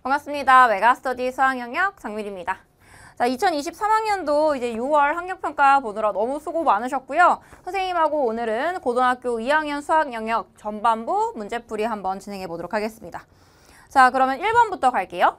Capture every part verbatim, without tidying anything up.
반갑습니다. 메가스터디 수학영역 장미리입니다. 자, 이천이십삼 학년도 이제 유월 학력평가 보느라 너무 수고 많으셨고요. 선생님하고 오늘은 고등학교 이 학년 수학영역 전반부 문제풀이 한번 진행해 보도록 하겠습니다. 자, 그러면 일 번부터 갈게요.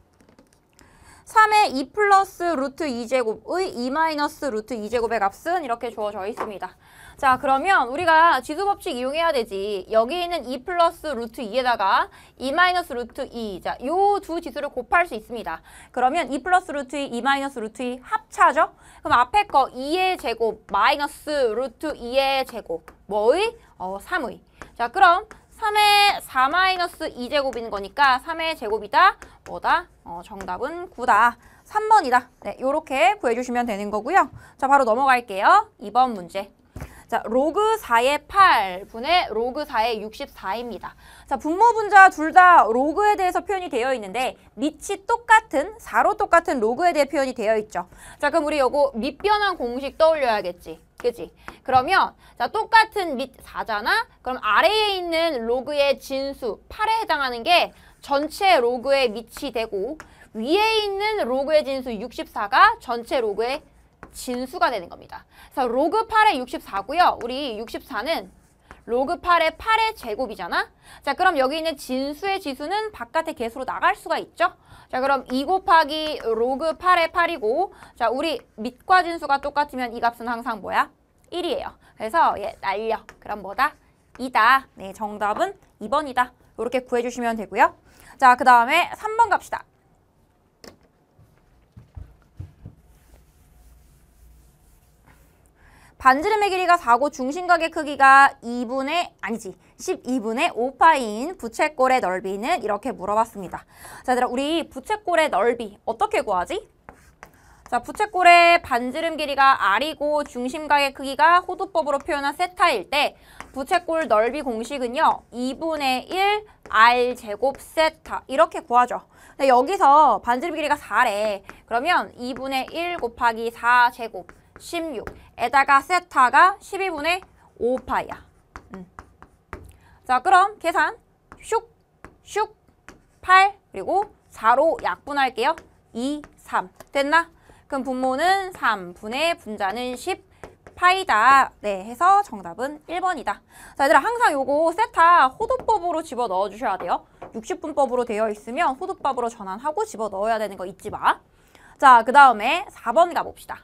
삼의 이 플러스 루트 이 제곱의 이 마이너스 루트 이 제곱의 값은 이렇게 주어져 있습니다. 자, 그러면 우리가 지수법칙 이용해야 되지. 여기 있는 이 플러스 루트 이에다가 이 마이너스 루트 이, 자, 요 두 지수를 곱할 수 있습니다. 그러면 이 플러스 루트 이, 이 마이너스 루트 이 합차죠? 그럼 앞에 거 이의 제곱 마이너스 루트 이의 제곱 뭐의? 어, 삼의. 자, 그럼 삼의 사 마이너스 이 제곱인 거니까 삼의 제곱이다. 뭐다? 어, 정답은 구다. 삼 번이다. 네, 요렇게 구해주시면 되는 거고요. 자, 바로 넘어갈게요. 이 번 문제. 자, 로그 사의 팔 분의 로그 사의 육십사입니다. 자, 분모 분자 둘 다 로그에 대해서 표현이 되어 있는데 밑이 똑같은, 사로 똑같은 로그에 대해 표현이 되어 있죠. 자, 그럼 우리 요거 밑변환 공식 떠올려야겠지. 그치? 그러면 자, 똑같은 밑 사잖아? 그럼 아래에 있는 로그의 진수 팔에 해당하는 게 전체 로그의 밑이 되고 위에 있는 로그의 진수 육십사가 전체 로그의 진수가 되는 겁니다. 그래서 로그 팔의 육십사고요. 우리 육십사는 로그 팔의 팔의 제곱이잖아? 자, 그럼 여기 있는 진수의 지수는 바깥의 개수로 나갈 수가 있죠? 자, 그럼 이 곱하기 로그 팔의 팔이고, 자, 우리 밑과 진수가 똑같으면 이 값은 항상 뭐야? 일이에요. 그래서 얘 날려. 그럼 뭐다? 이다. 네, 정답은 이 번이다. 이렇게 구해주시면 되고요. 자, 그 다음에 삼 번 갑시다. 반지름의 길이가 사고 중심각의 크기가 이분의 아니지 십이분의 오 파이인 부채꼴의 넓이는 이렇게 물어봤습니다. 자, 얘들아, 우리 부채꼴의 넓이 어떻게 구하지? 자, 부채꼴의 반지름 길이가 R이고 중심각의 크기가 호두법으로 표현한 세타일 때 부채꼴 넓이 공식은요. 이분의 일 R 제곱 세타 이렇게 구하죠. 근데 여기서 반지름 길이가 사래. 그러면 이분의 일 곱하기 사 제곱 십육에다가 세타가 십이분의 오 파이야. 음. 자, 그럼 계산 슉, 슉, 팔 그리고 사로 약분할게요. 이, 삼 됐나? 그럼 분모는 삼, 분의 분자는 십, 파이다. 네, 해서 정답은 일 번이다. 자, 얘들아, 항상 요거 세타 호두법으로 집어 넣어 주셔야 돼요. 육십 분법으로 되어 있으면 호두법으로 전환하고 집어 넣어야 되는 거 잊지 마. 자, 그 다음에 사 번 가봅시다.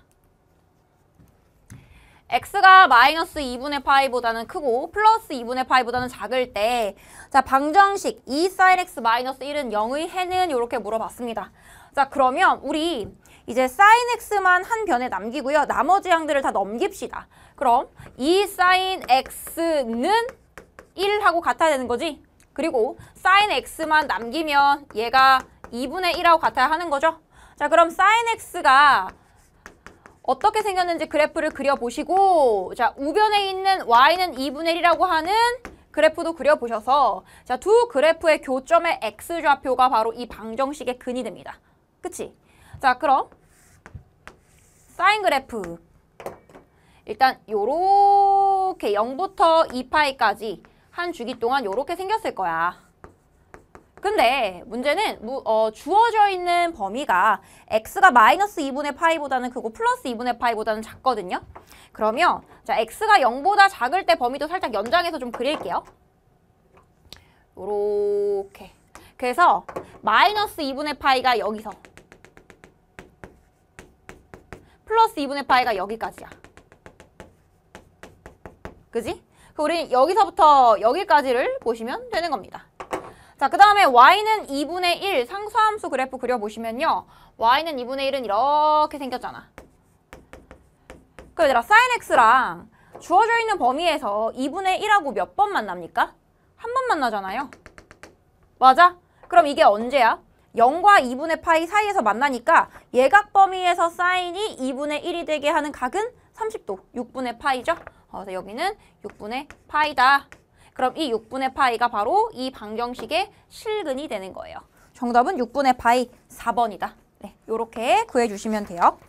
x가 마이너스 이분의 파이보다는 크고 플러스 이분의 파이보다는 작을 때 자, 방정식 이 사인 x 마이너스 일은 영의 해는 이렇게 물어봤습니다. 자, 그러면 우리 이제 사인 x만 한 변에 남기고요. 나머지 항들을 다 넘깁시다. 그럼 이 사인 x는 일하고 같아야 되는 거지? 그리고 사인 x만 남기면 얘가 이분의 일하고 같아야 하는 거죠? 자, 그럼 사인 x가 어떻게 생겼는지 그래프를 그려보시고 자, 우변에 있는 y는 이분의 일이라고 하는 그래프도 그려보셔서 자, 두 그래프의 교점의 x좌표가 바로 이 방정식의 근이 됩니다. 그치? 자, 그럼 사인 그래프 일단 요렇게 영부터 이 파이까지 한 주기 동안 요렇게 생겼을 거야. 근데 문제는 어, 주어져 있는 범위가 x가 마이너스 이분의 파이보다는 크고 플러스 이분의 파이보다는 작거든요. 그러면 자, x가 영보다 작을 때 범위도 살짝 연장해서 좀 그릴게요. 요렇게. 그래서 마이너스 이분의 파이가 여기서 플러스 이분의 파이가 여기까지야. 그지? 우리 여기서부터 여기까지를 보시면 되는 겁니다. 자, 그 다음에 y는 이분의 일 상수함수 그래프 그려보시면요. y는 이분의 일은 이렇게 생겼잖아. 그 얘들아, 사인 x랑 주어져 있는 범위에서 이분의 일하고 몇 번 만납니까? 한 번 만나잖아요. 맞아? 그럼 이게 언제야? 영과 이분의 파이 사이에서 만나니까 예각 범위에서 사인이 이분의 일이 되게 하는 각은 삼십 도, 육분의 파이죠? 어, 그래서 여기는 육분의 파이다. 그럼 이 육분의 파이가 바로 이 방정식의 실근이 되는 거예요. 정답은 육분의 파이 사 번이다. 네, 요렇게 구해주시면 돼요.